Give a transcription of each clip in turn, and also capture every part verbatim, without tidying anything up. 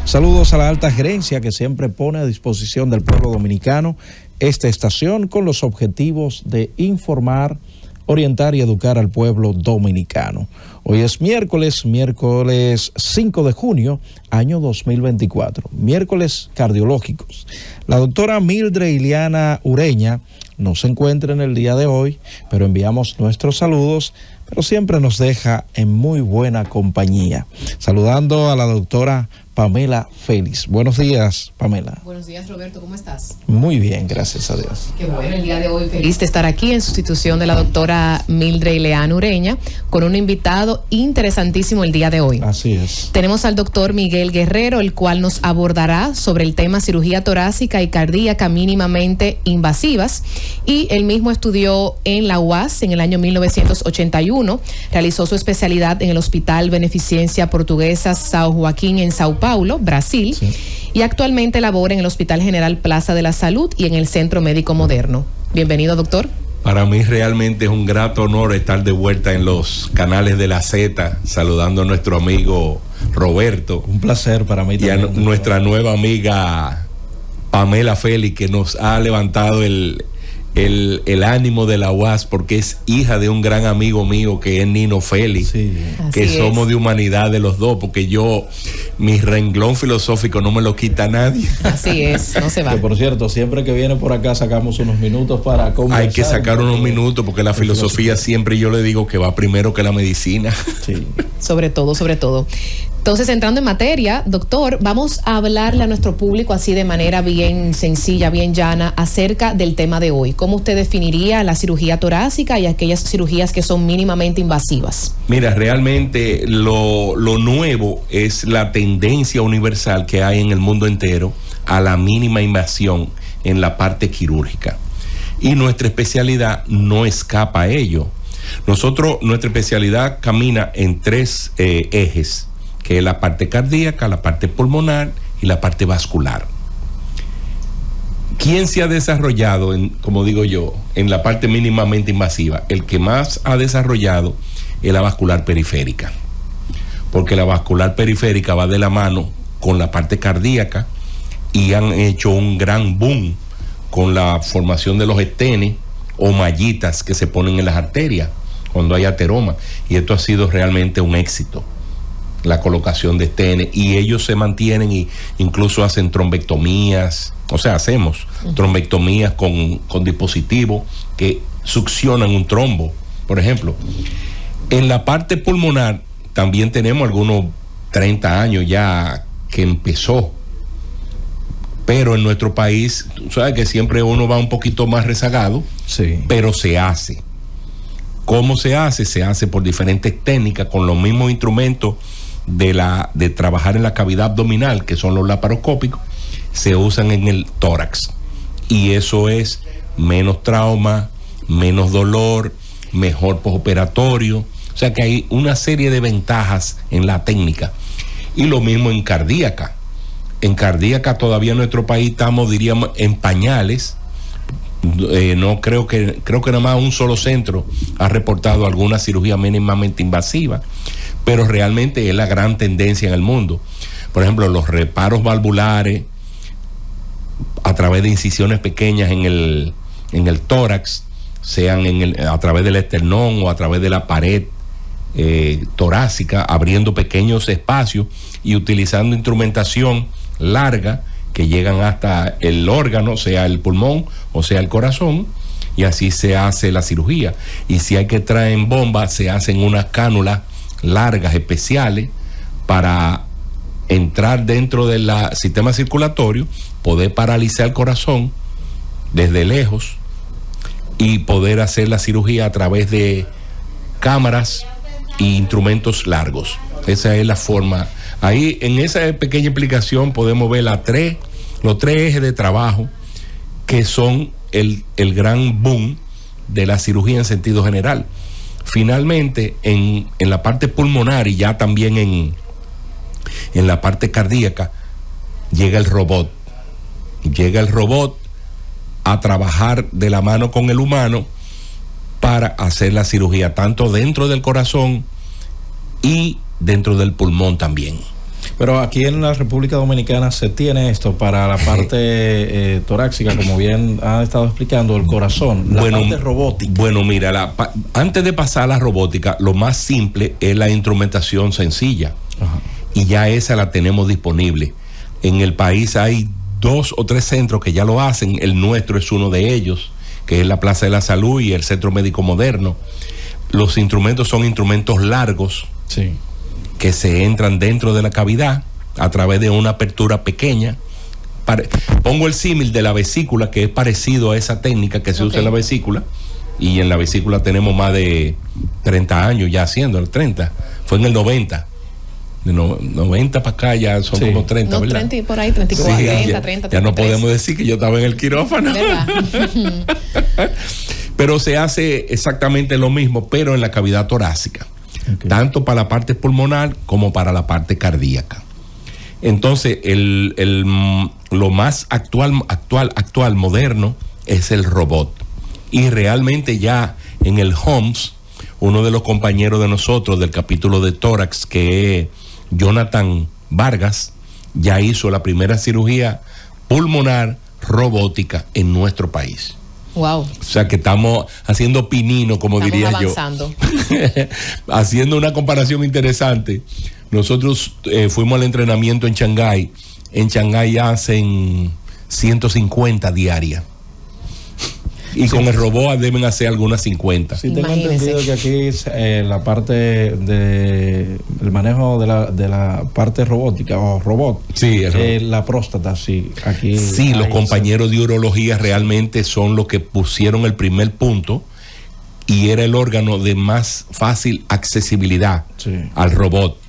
Saludos a la alta gerencia que siempre pone a disposición del pueblo dominicano esta estación con los objetivos de informar, orientar y educar al pueblo dominicano. Hoy es miércoles, miércoles cinco de junio, año dos mil veinticuatro, miércoles cardiológicos. La doctora Mildred Ileana Ureña no se encuentra en el día de hoy, pero enviamos nuestros saludos, pero siempre nos deja en muy buena compañía. Saludando a la doctora Pamela Félix. Buenos días, Pamela. Buenos días, Roberto, ¿cómo estás? Muy bien, gracias a Dios. Qué bueno, el día de hoy feliz de estar aquí en sustitución de la doctora Mildred Ileana Ureña, con un invitado interesantísimo el día de hoy. Así es. Tenemos al doctor Miguel Guerrero, el cual nos abordará sobre el tema cirugía torácica y cardíaca mínimamente invasivas, y él mismo estudió en la U A S en el año mil novecientos ochenta y uno, realizó su especialidad en el Hospital Beneficencia Portuguesa São Joaquim en Sao Paulo, Brasil, sí. Y actualmente labora en el Hospital General Plaza de la Salud y en el Centro Médico Moderno. Bienvenido, doctor. Para mí realmente es un grato honor estar de vuelta en los canales de la Z, saludando a nuestro amigo Roberto. Un placer para mí también. Y a doctor. Nuestra nueva amiga Pamela Félix, que nos ha levantado el... El, el ánimo de la U A S, porque es hija de un gran amigo mío que es Nino Félix, sí, que somos es. de humanidad de los dos, porque yo, mi renglón filosófico no me lo quita nadie. Así es, no se va. Que por cierto, siempre que viene por acá sacamos unos minutos para conversar. Hay que sacar unos minutos, porque la filosofía siempre yo le digo que va primero que la medicina. Sí. Sobre todo, sobre todo. Entonces, entrando en materia, doctor, vamos a hablarle a nuestro público así de manera bien sencilla, bien llana, acerca del tema de hoy. ¿Cómo usted definiría la cirugía torácica y aquellas cirugías que son mínimamente invasivas? Mira, realmente lo, lo nuevo es la tendencia universal que hay en el mundo entero a la mínima invasión en la parte quirúrgica. Y nuestra especialidad no escapa a ello. Nosotros, nuestra especialidad camina en tres eh, ejes, que es la parte cardíaca, la parte pulmonar y la parte vascular. ¿Quién se ha desarrollado, en, como digo yo, en la parte mínimamente invasiva? El que más ha desarrollado es la vascular periférica, porque la vascular periférica va de la mano con la parte cardíaca y han hecho un gran boom con la formación de los estenes o mallitas que se ponen en las arterias cuando hay ateroma, y esto ha sido realmente un éxito, la colocación de estenes, y ellos se mantienen y incluso hacen trombectomías, o sea, hacemos uh-huh. trombectomías con, con dispositivos que succionan un trombo, por ejemplo. En la parte pulmonar también tenemos algunos treinta años ya que empezó, pero en nuestro país, sabes que siempre uno va un poquito más rezagado, sí. pero se hace. ¿Cómo se hace? Se hace por diferentes técnicas, con los mismos instrumentos de la de trabajar en la cavidad abdominal, que son los laparoscópicos, se usan en el tórax, y eso es menos trauma, menos dolor, mejor postoperatorio. O sea que hay una serie de ventajas en la técnica. Y lo mismo en cardíaca. En cardíaca todavía en nuestro país estamos, diríamos, en pañales. Eh, no creo que creo que nada más un solo centro ha reportado alguna cirugía mínimamente invasiva, pero realmente es la gran tendencia en el mundo. Por ejemplo, los reparos valvulares a través de incisiones pequeñas en el en el tórax, sean en el, a través del esternón o a través de la pared eh, torácica, abriendo pequeños espacios y utilizando instrumentación larga que llegan hasta el órgano, sea el pulmón o sea el corazón, y así se hace la cirugía. Y si hay que traer en bomba, se hacen unas cánulas largas especiales para entrar dentro del sistema circulatorio, poder paralizar el corazón desde lejos y poder hacer la cirugía a través de cámaras e instrumentos largos. Esa es la forma. Ahí, en esa pequeña explicación, podemos ver las tres, los tres ejes de trabajo que son el, el gran boom de la cirugía en sentido general. Finalmente, en, en la parte pulmonar y ya también en, en la parte cardíaca, llega el robot. Llega el robot a trabajar de la mano con el humano para hacer la cirugía, tanto dentro del corazón y dentro del pulmón también. Pero aquí en la República Dominicana se tiene esto para la parte eh, torácica, como bien ha estado explicando, el corazón, la bueno, parte robótica. Bueno, mira, la, pa, antes de pasar a la robótica, lo más simple es la instrumentación sencilla. Ajá. Y ya esa la tenemos disponible. En el país hay dos o tres centros que ya lo hacen, el nuestro es uno de ellos, que es la Plaza de la Salud y el Centro Médico Moderno. Los instrumentos son instrumentos largos, sí, que se entran dentro de la cavidad a través de una apertura pequeña. Pare- Pongo el símil de la vesícula, que es parecido a esa técnica que se okay. usa en la vesícula, y en la vesícula tenemos más de treinta años ya haciendo, el treinta, fue en el noventa. De no, noventa para acá ya son sí. como treinta, no, ¿verdad? treinta por ahí, treinta y cuatro, sí, treinta, ya, treinta, ya no podemos decir que yo estaba en el quirófano. Pero se hace exactamente lo mismo, pero en la cavidad torácica. Okay. Tanto para la parte pulmonar como para la parte cardíaca. Entonces, el, el, lo más actual, actual, actual, moderno, es el robot. Y realmente ya en el H O M S, uno de los compañeros de nosotros del capítulo de tórax, que es Jonathan Vargas, ya hizo la primera cirugía pulmonar robótica en nuestro país. Wow. O sea que estamos haciendo pinino, como estamos diría avanzando. yo. Haciendo una comparación interesante. Nosotros eh, fuimos al entrenamiento en Shanghái. En Shanghái hacen ciento cincuenta diarias. Y sí, con el robot deben hacer algunas cincuenta. Sí, tengo entendido que aquí eh, la parte de el manejo de la, de la parte robótica o robot, sí, el eh, la próstata, sí. Aquí sí, los compañeros de urología realmente son los que pusieron el primer punto y era el órgano de más fácil accesibilidad sí. al robot.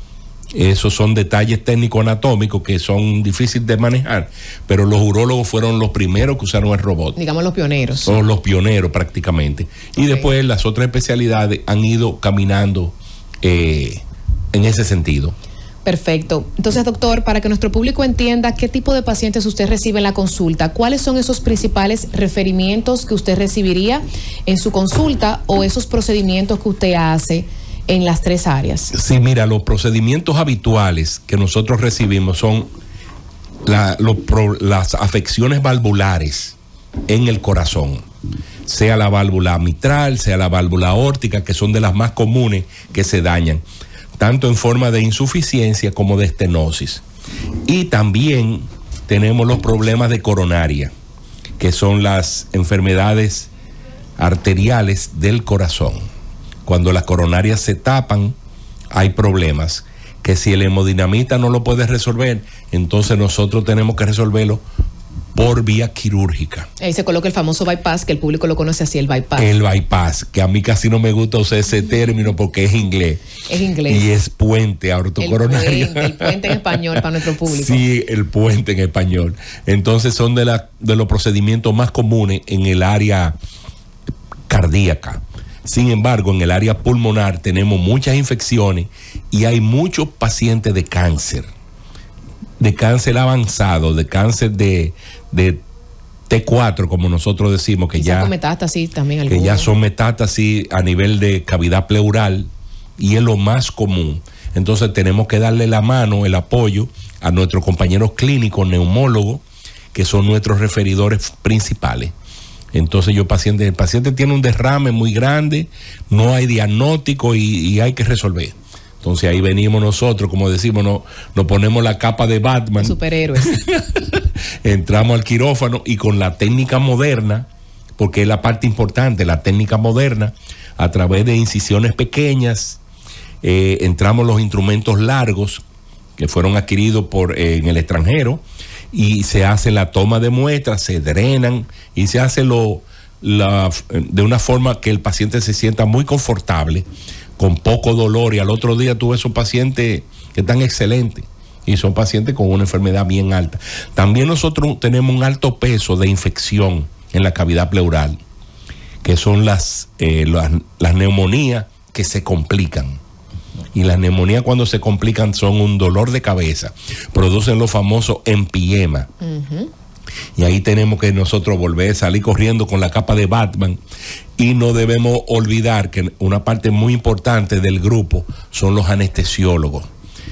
Esos son detalles técnico-anatómicos que son difíciles de manejar, pero los urólogos fueron los primeros que usaron el robot. Digamos los pioneros. Son los pioneros prácticamente. Y okay. después las otras especialidades han ido caminando eh, en ese sentido. Perfecto. Entonces, doctor, para que nuestro público entienda qué tipo de pacientes usted recibe en la consulta, ¿cuáles son esos principales referimientos que usted recibiría en su consulta o esos procedimientos que usted hace en las tres áreas? Sí, mira, los procedimientos habituales que nosotros recibimos son la, los, pro, las afecciones valvulares en el corazón, sea la válvula mitral, sea la válvula aórtica, que son de las más comunes que se dañan, tanto en forma de insuficiencia como de estenosis. Y también tenemos los problemas de coronaria, que son las enfermedades arteriales del corazón. Cuando las coronarias se tapan, hay problemas que si el hemodinamita no lo puede resolver, entonces nosotros tenemos que resolverlo por vía quirúrgica. Ahí se coloca el famoso bypass, que el público lo conoce así, el bypass. El bypass, que a mí casi no me gusta usar ese término porque es inglés. Es inglés. Y es puente aortocoronario. El puente, el puente en español para nuestro público. Sí, el puente en español. Entonces son de, la, de los procedimientos más comunes en el área cardíaca. Sin embargo, en el área pulmonar tenemos muchas infecciones y hay muchos pacientes de cáncer, de cáncer avanzado, de cáncer de, de T cuatro, como nosotros decimos, que ya, con metástasis también que ya son metástasis a nivel de cavidad pleural y es lo más común. Entonces tenemos que darle la mano, el apoyo a nuestros compañeros clínicos, neumólogos, que son nuestros referidores principales. Entonces yo paciente, el paciente tiene un derrame muy grande, no hay diagnóstico y, y hay que resolver. Entonces ahí venimos nosotros, como decimos, no, nos ponemos la capa de Batman. Superhéroes. Entramos al quirófano y con la técnica moderna, porque es la parte importante, la técnica moderna, a través de incisiones pequeñas, eh, entramos los instrumentos largos que fueron adquiridos por, eh, en el extranjero, y se hace la toma de muestras, se drenan y se hace lo, la, de una forma que el paciente se sienta muy confortable, con poco dolor, y al otro día tuve esos pacientes que están excelentes y son pacientes con una enfermedad bien alta. También nosotros tenemos un alto peso de infección en la cavidad pleural, que son las, eh, las, las neumonías que se complican. Y las neumonías cuando se complican son un dolor de cabeza, producen los famosos empiema. Uh-huh. Y ahí tenemos que nosotros volver a salir corriendo con la capa de Batman. Y no debemos olvidar que una parte muy importante del grupo son los anestesiólogos.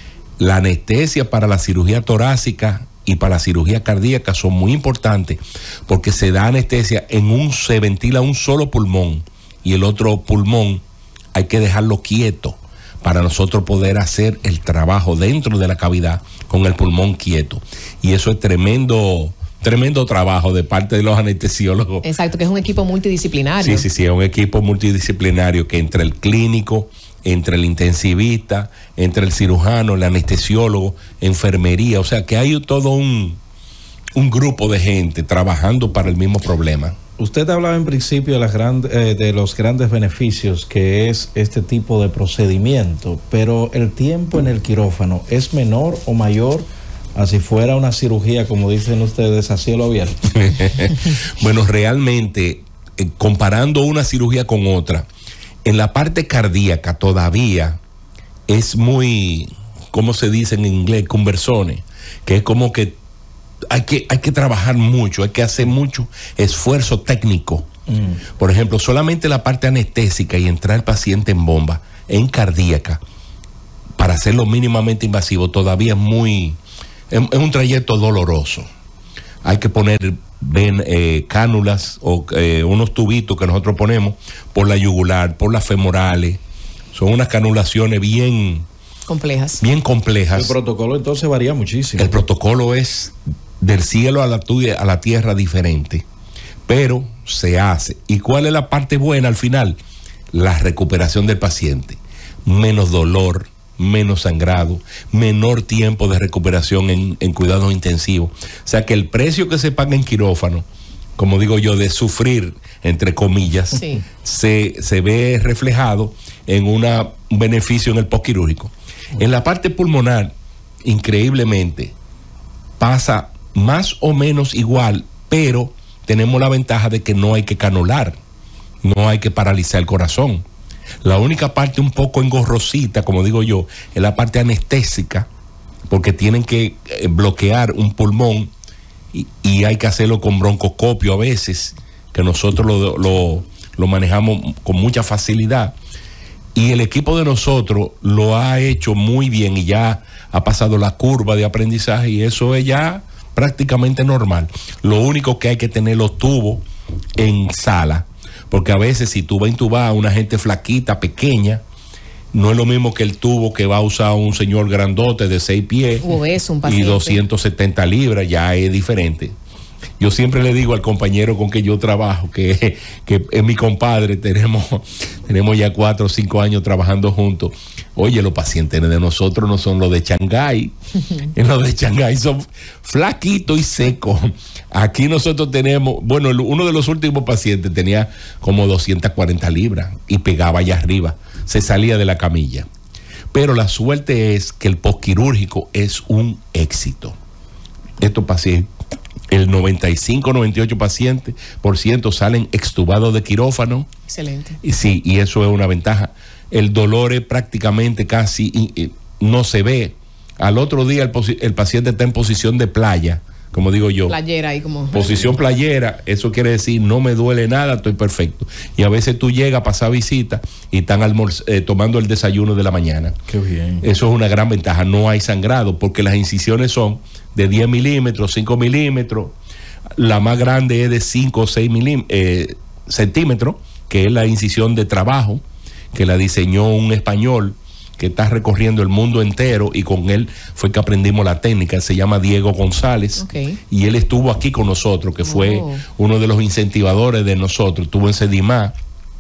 la anestesia para la cirugía torácica y para la cirugía cardíaca son muy importantes porque se da anestesia en un, se ventila un solo pulmón y el otro pulmón hay que dejarlo quieto para nosotros poder hacer el trabajo dentro de la cavidad con el pulmón quieto. Y eso es tremendo, tremendo trabajo de parte de los anestesiólogos. Exacto, que es un equipo multidisciplinario. Sí, sí, sí, es un equipo multidisciplinario que entre el clínico, entre el intensivista, entre el cirujano, el anestesiólogo, enfermería, o sea que hay todo un, un grupo de gente trabajando para el mismo problema. Usted hablaba en principio de, las grand, eh, de los grandes beneficios que es este tipo de procedimiento, pero el tiempo en el quirófano ¿es menor o mayor a si fuera una cirugía, como dicen ustedes, a cielo abierto? Bueno, realmente, eh, comparando una cirugía con otra, en la parte cardíaca todavía es muy, ¿cómo se dice en inglés? Conversone, que es como que hay que, hay que trabajar mucho, hay que hacer mucho esfuerzo técnico. Mm. Por ejemplo, solamente la parte anestésica y entrar el paciente en bomba, en cardíaca, para hacerlo mínimamente invasivo, todavía es muy, es, es un trayecto doloroso. Hay que poner ven, eh, cánulas o eh, unos tubitos que nosotros ponemos por la yugular, por las femorales. Son unas canulaciones bien complejas. Bien complejas. El protocolo entonces varía muchísimo. El protocolo es del cielo a la, a la tierra diferente, pero se hace. ¿Y cuál es la parte buena al final? La recuperación del paciente. Menos dolor, menos sangrado, menor tiempo de recuperación en, en cuidados intensivos. O sea que el precio que se paga en quirófano, como digo yo, de sufrir, entre comillas, sí. se, se ve reflejado en una, un beneficio en el postquirúrgico. En la parte pulmonar, increíblemente, pasa más o menos igual, pero tenemos la ventaja de que no hay que canular, no hay que paralizar el corazón. La única parte un poco engorrosita, como digo yo, es la parte anestésica, porque tienen que bloquear un pulmón y, y hay que hacerlo con broncoscopio a veces, que nosotros lo, lo, lo manejamos con mucha facilidad. Y el equipo de nosotros lo ha hecho muy bien y ya ha pasado la curva de aprendizaje y eso es ya prácticamente normal. Lo único que hay que tener los tubos en sala, porque a veces si tú vas a intubar a una gente flaquita, pequeña, no es lo mismo que el tubo que va a usar un señor grandote de seis pies o es un y doscientas setenta libras, ya es diferente. Yo siempre le digo al compañero con que yo trabajo, que, que es mi compadre, tenemos, tenemos ya cuatro o cinco años trabajando juntos. Oye, los pacientes de nosotros no son los de Shanghái. En los de Shanghái son flaquitos y secos. Aquí nosotros tenemos, bueno, uno de los últimos pacientes tenía como doscientas cuarenta libras y pegaba allá arriba. Se salía de la camilla. Pero la suerte es que el postquirúrgico es un éxito. Estos pacientes, el noventa y cinco, noventa y ocho pacientes por ciento salen extubados de quirófano. Excelente. Y sí, y eso es una ventaja. El dolor es prácticamente casi y, y no se ve. Al otro día el, el paciente está en posición de playa, como digo yo. Playera ahí como. Posición playera, eso quiere decir no me duele nada, estoy perfecto. Y a veces tú llegas a pasar visita y están eh, tomando el desayuno de la mañana. Qué bien. Eso es una gran ventaja, no hay sangrado porque las incisiones son de diez milímetros, cinco milímetros, la más grande es de cinco o seis eh, centímetros, que es la incisión de trabajo, que la diseñó un español que está recorriendo el mundo entero y con él fue que aprendimos la técnica. Se llama Diego González. Okay. Y él estuvo aquí con nosotros, que fue oh. uno de los incentivadores de nosotros. Estuvo en Sedimá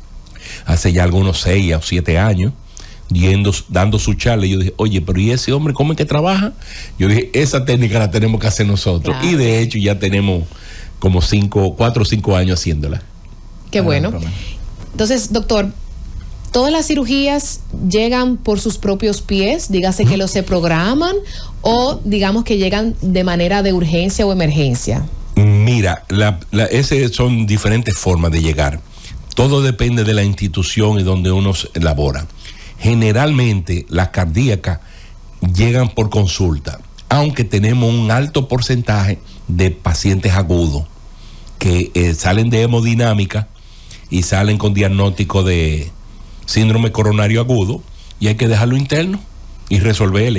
hace ya algunos seis o siete años, yendo, dando su charla. Y yo dije, oye, pero ¿y ese hombre cómo es que trabaja? Yo dije, esa técnica la tenemos que hacer nosotros. Claro. Y de hecho ya tenemos como cinco, cuatro o cinco años haciéndola. Qué ah, bueno. Para. Entonces, doctor, ¿todas las cirugías llegan por sus propios pies? Dígase que los se programan o digamos que llegan de manera de urgencia o emergencia. Mira, la, la, esas son diferentes formas de llegar. Todo depende de la institución y donde uno labora. Generalmente las cardíacas llegan por consulta, aunque tenemos un alto porcentaje de pacientes agudos que eh, salen de hemodinámica y salen con diagnóstico de síndrome coronario agudo y hay que dejarlo interno y resolverle.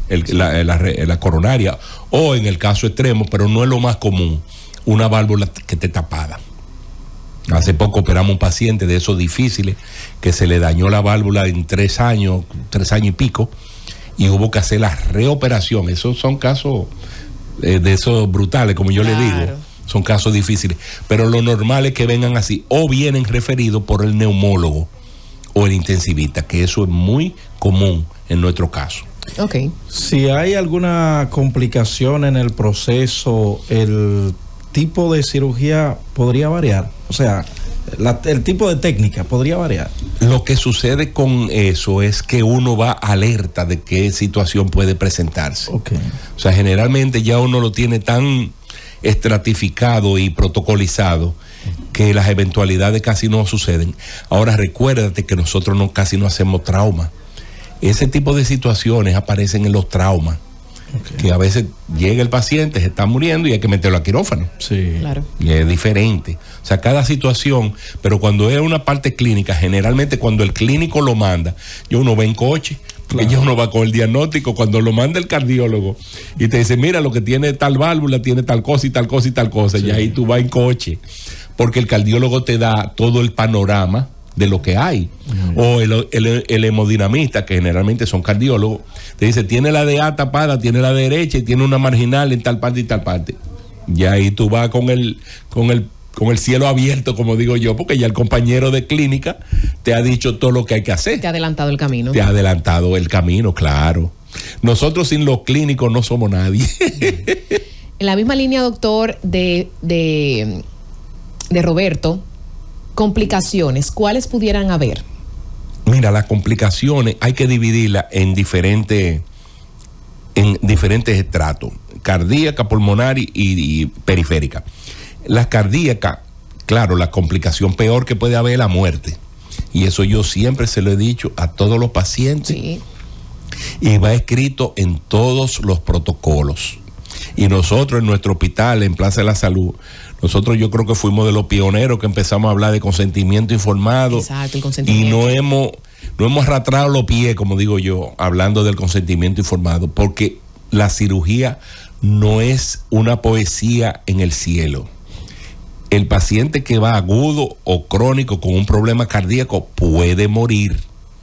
el, la, la, la coronaria, o en el caso extremo, pero no es lo más común, una válvula que esté tapada. Hace poco operamos un paciente de esos difíciles que se le dañó la válvula en tres años, tres años y pico, y hubo que hacer la reoperación. Esos son casos eh, de esos brutales, como yo claro. le digo. Son casos difíciles. Pero lo normal es que vengan así, o vienen referidos por el neumólogo o el intensivista, que eso es muy común en nuestro caso. Okay. Si hay alguna complicación en el proceso, el tipo de cirugía podría variar. O sea, la, el tipo de técnica podría variar. Lo que sucede con eso es que uno va alerta de qué situación puede presentarse. Okay. O sea, generalmente ya uno lo tiene tan estratificado y protocolizado que las eventualidades casi no suceden. Ahora recuérdate que nosotros no, casi no hacemos trauma. Ese tipo de situaciones aparecen en los traumas. Okay. Que a veces llega el paciente, se está muriendo y hay que meterlo a quirófano. Sí. Claro. Y es diferente. O sea, cada situación, pero cuando es una parte clínica, generalmente cuando el clínico lo manda, yo uno va en coche, porque claro. ya uno va con el diagnóstico, cuando lo manda el cardiólogo y te dice, mira, lo que tiene tal válvula, tiene tal cosa y tal cosa y tal cosa, sí. y ahí tú vas en coche, porque el cardiólogo te da todo el panorama de lo que hay. Uh-huh. O el, el, el hemodinamista, que generalmente son cardiólogos, te dice, tiene la D A tapada, tiene la derecha y tiene una marginal en tal parte y tal parte. Y ahí tú vas con el, con el, con el cielo abierto, como digo yo, porque ya el compañero de clínica te ha dicho todo lo que hay que hacer. Te ha adelantado el camino. Te ha adelantado el camino, claro. Nosotros sin los clínicos no somos nadie. En la misma línea, doctor, de, de, de Roberto, complicaciones, ¿cuáles pudieran haber? Mira, las complicaciones hay que dividirlas en diferentes en diferentes estratos, cardíaca, pulmonar y, y periférica. Las cardíacas, claro, la complicación peor que puede haber es la muerte. Y eso yo siempre se lo he dicho a todos los pacientes. Sí. Y va escrito en todos los protocolos. Y nosotros en nuestro hospital, en Plaza de la Salud, nosotros yo creo que fuimos de los pioneros que empezamos a hablar de consentimiento informado. Exacto, el consentimiento. Y no hemos, no hemos arrastrado los pies, como digo yo, hablando del consentimiento informado, porque la cirugía no es una poesía en el cielo. El paciente que va agudo o crónico con un problema cardíaco puede morir.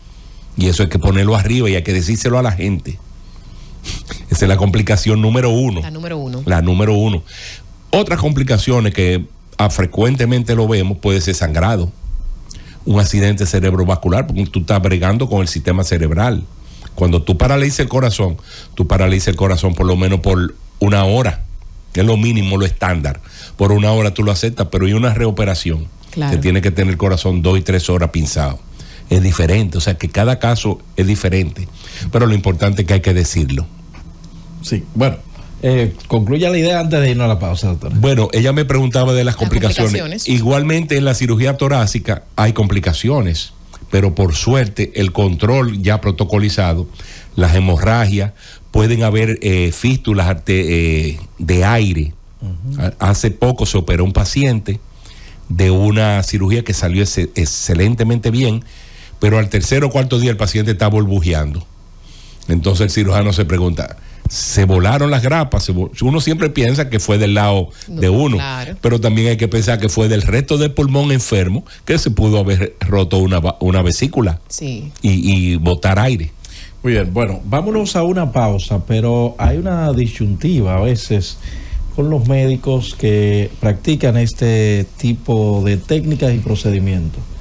Y eso hay que ponerlo arriba y hay que decírselo a la gente. Esa es la complicación número uno. La número uno. La número uno. Otras complicaciones que a, frecuentemente lo vemos puede ser sangrado, un accidente cerebrovascular, porque tú estás bregando con el sistema cerebral. Cuando tú paralizas el corazón, tú paralizas el corazón por lo menos por una hora. Es lo mínimo, lo estándar. Por una hora tú lo aceptas, pero hay una reoperación. Claro. Que tiene que tener el corazón dos y tres horas pinzado. Es diferente, o sea que cada caso es diferente. Pero lo importante es que hay que decirlo. Sí, bueno. Eh, concluya la idea antes de irnos a la pausa, doctora. Bueno, ella me preguntaba de las, las complicaciones. complicaciones. Igualmente en la cirugía torácica hay complicaciones, pero por suerte el control ya protocolizado, las hemorragias, pueden haber eh, fístulas de, eh, de aire. Uh-huh. Hace poco se operó un paciente de una cirugía que salió ex- excelentemente bien, pero al tercer o cuarto día el paciente está burbujeando. Entonces el cirujano se pregunta, ¿se volaron las grapas? Uno siempre piensa que fue del lado de uno, claro. Pero también hay que pensar que fue del resto del pulmón enfermo, que se pudo haber roto una, una vesícula, sí. y, y botar aire. Muy bien, bueno, vámonos a una pausa, pero hay una disyuntiva a veces con los médicos que practican este tipo de técnicas y procedimientos.